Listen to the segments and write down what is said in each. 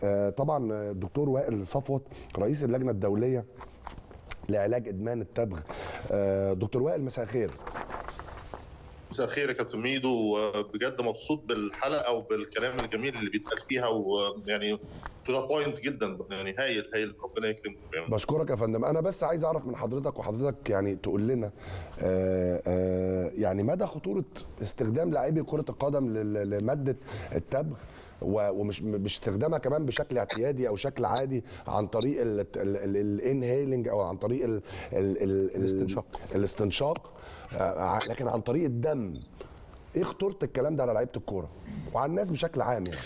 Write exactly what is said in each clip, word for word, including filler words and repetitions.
طبعا الدكتور وائل صفوت رئيس اللجنه الدوليه لعلاج ادمان التبغ. دكتور وائل مساء الخير. مساء الخير يا كابتن ميدو، وبجد مبسوط بالحلقه وبالكلام الجميل اللي بيتقال فيها، ويعني تو ذا بوينت جدا، يعني هايل هايل، ربنا يكرمك. بشكرك يا فندم. انا بس عايز اعرف من حضرتك، وحضرتك يعني تقول لنا آآ آآ يعني مدى خطوره استخدام لاعبي كره القدم لماده التبغ، ومش مش استخدامها كمان بشكل اعتيادي او شكل عادي عن طريق الانهيلنج او عن طريق ال ال ال الاستنشاق الاستنشاق لكن عن طريق الدم. ايه خطوره الكلام ده على لعيبه الكوره وعلى الناس بشكل عام يعني؟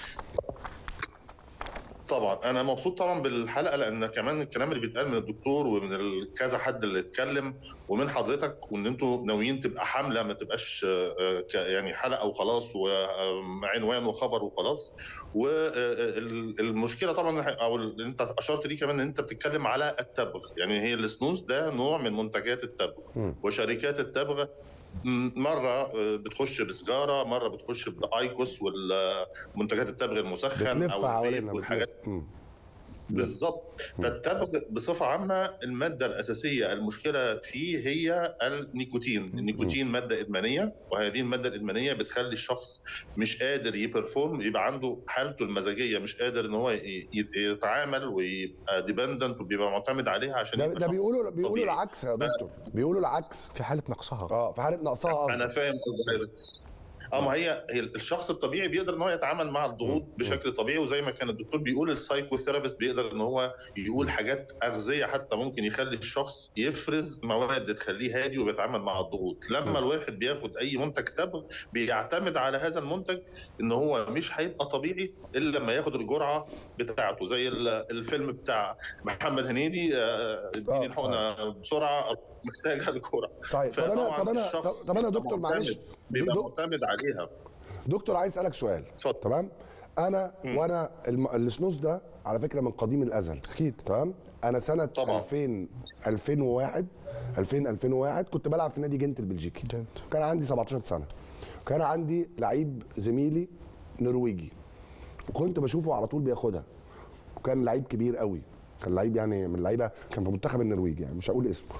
طبعا انا مبسوط طبعا بالحلقه، لان كمان الكلام اللي بيتقال من الدكتور ومن كذا حد اللي اتكلم ومن حضرتك، وان انتوا ناويين تبقى حمله، ما تبقاش يعني حلقه وخلاص وعنوان وخبر وخلاص. والمشكله طبعا او اللي انت اشرت ليه كمان، ان انت بتتكلم على التبغ، يعني هي السنوز ده نوع من منتجات التبغ، وشركات التبغ مره بتخش بسجاره، مره بتخش بايكوس والمنتجات التبغ المسخن او الفيب والحاجات بالظبط. فالتبغ بصفه عامه الماده الاساسيه المشكله فيه هي النيكوتين. النيكوتين ماده ادمانيه، وهذه الماده الادمانيه بتخلي الشخص مش قادر يبرفورم، يبقى عنده حالته المزاجيه مش قادر ان هو يتعامل ويبقى ديبندنت وبيبقى معتمد عليها عشان ده, يبقى ده بيقولوا طبيعي. بيقولوا العكس يا دكتور، بيقولوا العكس في حاله نقصها. اه في حاله نقصها. انا فاهم اه ما هي هي الشخص الطبيعي بيقدر ان هو يتعامل مع الضغوط بشكل طبيعي، وزي ما كان الدكتور بيقول السايكوثيرابيست بيقدر ان هو يقول حاجات اغذيه حتى ممكن يخلي الشخص يفرز مواد تخليه هادي وبيتعامل مع الضغوط. لما الواحد بياخد اي منتج تبغ بيعتمد على هذا المنتج ان هو مش هيبقى طبيعي الا لما ياخد الجرعه بتاعته، زي الفيلم بتاع محمد هنيدي اديني الحقنه بسرعه محتاجه الجرعه. صحيح. طب انا طب انا طب انا دكتور معلش بيبقى معتمد عليها. دكتور عايز اسالك سؤال. تمام. انا م. وانا السنوز ده على فكره من قديم الازل. اكيد. تمام. انا سنه طبعا. ألفين ألفين وواحد ألفين ألفين وواحد كنت بلعب في نادي جنت البلجيكي. جنت. كان عندي سبعتاشر سنه. كان عندي لعيب زميلي نرويجي وكنت بشوفه على طول بياخدها، وكان لعيب كبير قوي، كان لعيب يعني من اللعيبه، كان في منتخب النرويج، يعني مش هقول اسمه.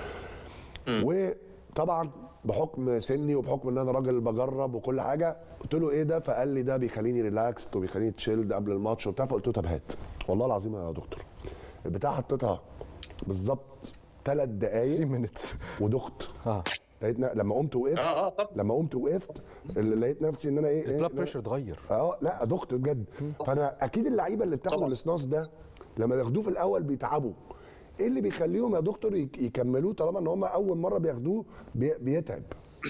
وطبعا بحكم سني وبحكم ان انا راجل بجرب وكل حاجه، قلت له ايه ده؟ فقال لي ده بيخليني ريلاكس وبيخليني تشيلد قبل الماتش وبتاع. فقلت له طب هات. والله العظيم يا دكتور البتاع حطيتها بالظبط ثلاث دقائق ثلاث مينتس ودخت. اه لقيت لما قمت وقفت اه اه لما قمت وقفت لقيت نفسي ان انا ايه البلاد بريشر اتغير. اه لا دخت بجد. فانا اكيد اللعيبه اللي بتاخد السناس ده لما بياخدوه في الاول بيتعبوا. ايه اللي بيخليهم يا دكتور يكملوه طالما ان هم اول مره بياخدوه بيتعب؟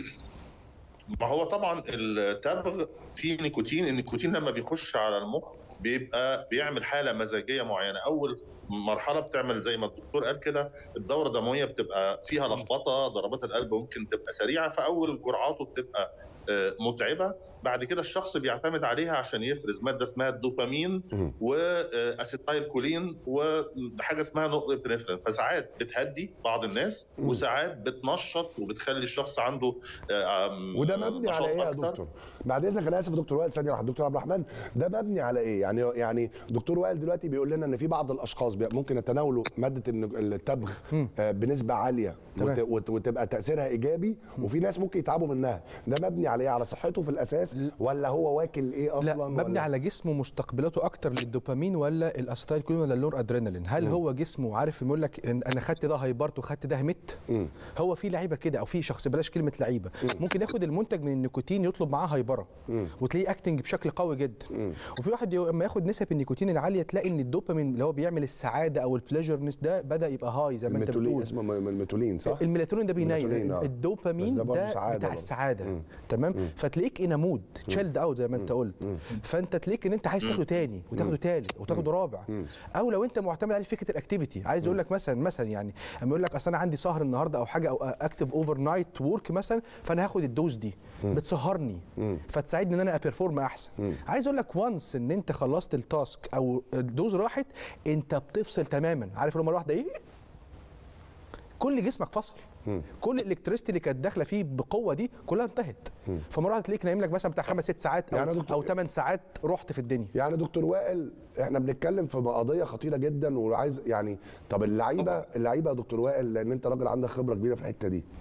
ما هو طبعا التبغ فيه نيكوتين. النيكوتين لما بيخش على المخ بيبقى بيعمل حاله مزاجيه معينه. اول مرحله بتعمل زي ما الدكتور قال كده، الدوره الدمويه بتبقى فيها لخبطه، ضربات القلب ممكن تبقى سريعه، فاول جرعاته بتبقى متعبه. بعد كده الشخص بيعتمد عليها عشان يفرز ماده اسمها الدوبامين واسيتايل كولين وحاجه اسمها نورابينفرين. فساعات بتهدي بعض الناس وساعات بتنشط وبتخلي الشخص عنده وده مبني على ايه يا دكتور؟ بعد اذنك انا اسف يا دكتور وائل، ثانيه واحده. دكتور عبد الرحمن، ده مبني على ايه؟ يعني يعني دكتور وائل دلوقتي بيقول لنا ان في بعض الاشخاص ممكن يتناولوا ماده التبغ بنسبه عاليه وتبقى تاثيرها ايجابي، وفي ناس ممكن يتعبوا منها. ده مبني على ايه؟ على صحته في الاساس ولا هو واكل ايه اصلا؟ لا، مبني على جسمه مستقبلاته اكتر للدوبامين ولا الاسيتايل كولين ولا اللور ادرينالين. هل م. هو جسمه عارف يقول لك إن انا خدت ده هايبرت وخدت ده همت؟ م. هو في لعيبه كده او في شخص، بلاش كلمه لعيبه، ممكن ياخد المنتج من النيكوتين يطلب معاه هايبره وتلاقيه اكتنج بشكل قوي جدا. م. وفي واحد لما ياخد نسب النيكوتين العاليه تلاقي ان الدوبامين اللي هو بيعمل السعاده او البليجرنس ده بدا يبقى هاي زي ما انت بتقول. اسمه الميتولين صح؟ الميلاتونين ده بينيم، الدوبامين ده, ده بتاع السعاده. م. تمام. م. فتلاقيك ان مود تشيلد اوت زي ما انت قلت، فانت تلاقيك ان انت عايز تاخده تاني وتاخده تالت وتاخده رابع. او لو انت معتمد على فكره الاكتيفيتي، عايز اقول لك مثلا مثلا يعني اما يقول لك اصل انا عندي سهر النهارده او حاجه او اكتف اوفر نايت وورك مثلا، فانا هاخد الدوز دي بتسهرني فتساعدني ان انا ابيرفورم احسن. عايز اقول لك وانس ان انت خلصت التاسك او الدوز راحت، انت بتفصل تماما. عارف لما الواحده ايه كل جسمك فصل. م. كل الالكتريستي اللي كانت داخله فيه بقوه دي كلها انتهت. فمره تلاقيك نايم لك مثلا بتاع خمس ست ساعات او يعني او ثمان ساعات رحت في الدنيا. يعني دكتور وائل احنا بنتكلم في قضيه خطيره جدا، وعايز يعني طب اللعيبه اللعيبه يا دكتور وائل، لان انت راجل عندك خبره كبيره في الحته دي.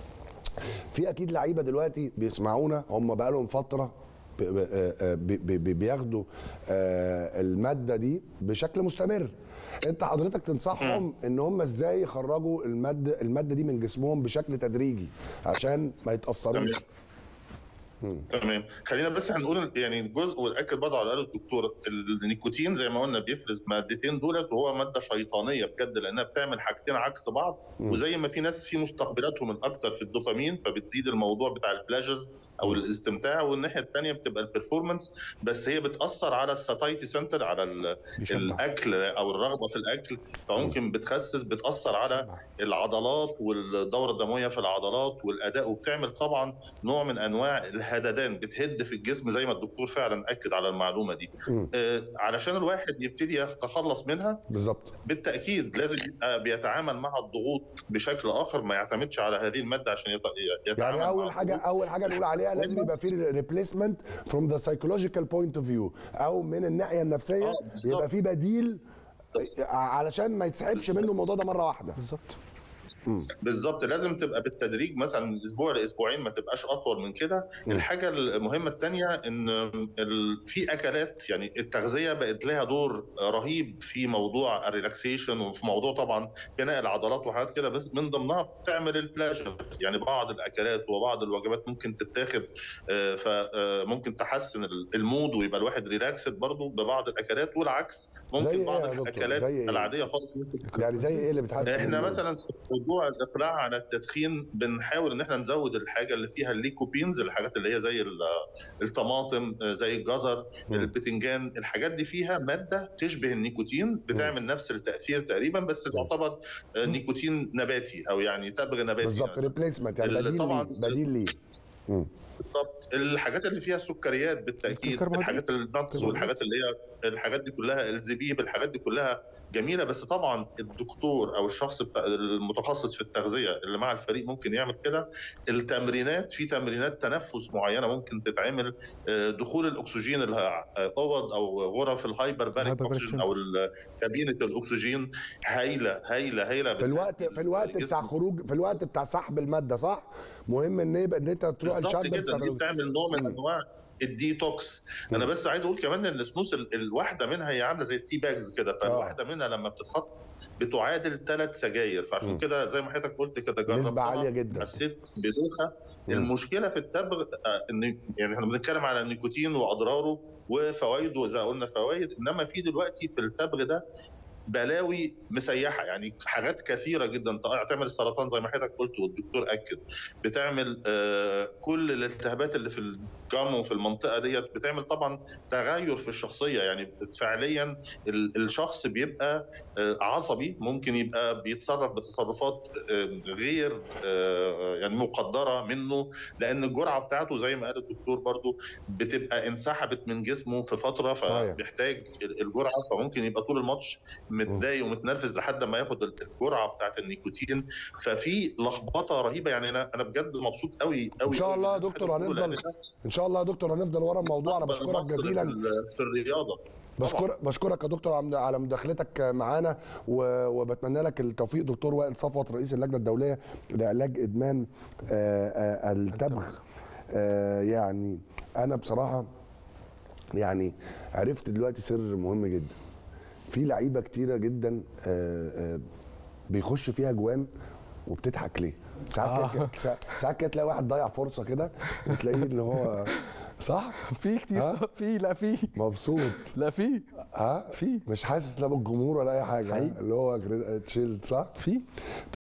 في اكيد لعيبه دلوقتي بيسمعونا هم بقى لهم فتره بياخدوا الماده دي بشكل مستمر. انت حضرتك تنصحهم ان هم ازاي يخرجوا الماده الماده دي من جسمهم بشكل تدريجي عشان ما يتاثروش؟ تمام. خلينا بس هنقول يعني جزء وناكد برضه على قال الدكتور، النيكوتين زي ما قلنا بيفرز مادتين دولت، وهو ماده شيطانيه بجد لانها بتعمل حاجتين عكس بعض. م. وزي ما في ناس في مستقبلاتهم الاكثر في الدوبامين فبتزيد الموضوع بتاع البلاجر او الاستمتاع، والناحيه الثانيه بتبقى البرفورمانس، بس هي بتاثر على الساتايتي سنتر، على الاكل او الرغبه في الاكل، فممكن بتخسس، بتاثر على العضلات والدوره الدمويه في العضلات والاداء، وبتعمل طبعا نوع من انواع هددان بتهد في الجسم زي ما الدكتور فعلا اكد على المعلومه دي. آه علشان الواحد يبتدي يتخلص منها بالظبط بالتاكيد لازم يبقى بيتعامل مع الضغوط بشكل اخر، ما يعتمدش على هذه الماده عشان يتعامل. يعني اول مع حاجه الضغوط. اول حاجه نقول عليها لازم يبقى في ريبليسمنت فروم ذا سايكولوجيكال بوينت اوف فيو، او من الناحيه النفسيه. آه يبقى في بديل علشان ما يتسحبش منه الموضوع ده مره واحده. بالظبط بالظبط، لازم تبقى بالتدريج، مثلا من اسبوع لاسبوعين، ما تبقاش اطول من كده. الحاجه المهمه الثانيه ان في اكلات، يعني التغذيه بقت لها دور رهيب في موضوع الريلاكسيشن وفي موضوع طبعا بناء العضلات وحاجات كده، بس من ضمنها بتعمل البلاجر. يعني بعض الاكلات وبعض الوجبات ممكن تتاخد فممكن تحسن المود ويبقى الواحد ريلاكسد برضه ببعض الاكلات، والعكس ممكن بعض الاكلات إيه؟ العاديه خالص ممكن. يعني زي ايه اللي بتحسن؟ احنا مثلا موضوع الاقلاع على التدخين بنحاول ان احنا نزود الحاجه اللي فيها الليكوبينز، الحاجات اللي هي زي الطماطم، زي الجزر، البتنجان، الحاجات دي فيها ماده تشبه النيكوتين، بتعمل م. نفس التاثير تقريبا، بس تعتبر نيكوتين نباتي او يعني تبغ نباتي بالظبط، ريبليسمنت يعني بديل طبعا بديل ليه. بالضبط. الحاجات اللي فيها السكريات بالتاكيد، الحاجات النتس والحاجات اللي هي الحاجات دي كلها، الزبيب، الحاجات دي كلها جميله، بس طبعا الدكتور او الشخص المتخصص في التغذيه اللي مع الفريق ممكن يعمل كده. التمرينات، في تمرينات تنفس معينه ممكن تتعمل، دخول الاكسجين الاوض او غرف الهايبر باريك اوكسجين او كابينه الاكسجين هايله هايله هايله في الوقت في الوقت بتاع خروج، في الوقت بتاع سحب الماده، صح؟ مهم ان يبقى ان انت تروح بالظبط كده، دي بتعمل نوع من انواع الديتوكس. انا بس عايز اقول كمان ان السنوس الواحده منها هي عامله زي التي باجز كده، فالواحده منها لما بتتحط بتعادل ثلاث سجاير، فعشان كده زي ما حضرتك قلت كده جربتها، نسبه عاليه جدا، حسيت بدوخه. المشكله في التبغ ان يعني احنا بنتكلم على النيكوتين واضراره وفوائده، زي قلنا فوائد، انما في دلوقتي في التبغ ده بلاوي مسيحه، يعني حاجات كثيره جدا تعمل السرطان زي ما حضرتك قلت والدكتور اكد، بتعمل آه كل الالتهابات اللي في الجم وفي المنطقه ديت، بتعمل طبعا تغير في الشخصيه. يعني فعليا الشخص بيبقى آه عصبي، ممكن يبقى بيتصرف بتصرفات آه غير آه يعني مقدره منه، لان الجرعه بتاعته زي ما قال الدكتور برضو بتبقى انسحبت من جسمه في فتره، فبيحتاج الجرعه، فممكن يبقى طول الماتش متضايق ومتنرفز لحد ما ياخد الجرعه بتاعت النيكوتين، ففي لخبطه رهيبه. يعني انا انا بجد مبسوط قوي قوي. ان شاء الله يا دكتور هنفضل ان شاء الله يا دكتور هنفضل ورا الموضوع. انا بشكرك جزيلا في الرياضه. بشكر بشكرك يا دكتور على مداخلتك معانا، وبتمنى لك التوفيق. دكتور وائل صفوت رئيس اللجنه الدوليه لعلاج ادمان التبغ. يعني انا بصراحه يعني عرفت دلوقتي سر مهم جدا. في لعيبه كتيره جدا بيخش فيها جوان وبتضحك ليه؟ ساعات كده آه. ساعات كده تلاقي واحد ضيع فرصه كده وتلاقيه ان هو صح؟ في كتير في لا في مبسوط لا في ها في مش حاسس لا بالجمهور ولا اي حاجه، اللي هو تشيلد صح؟ في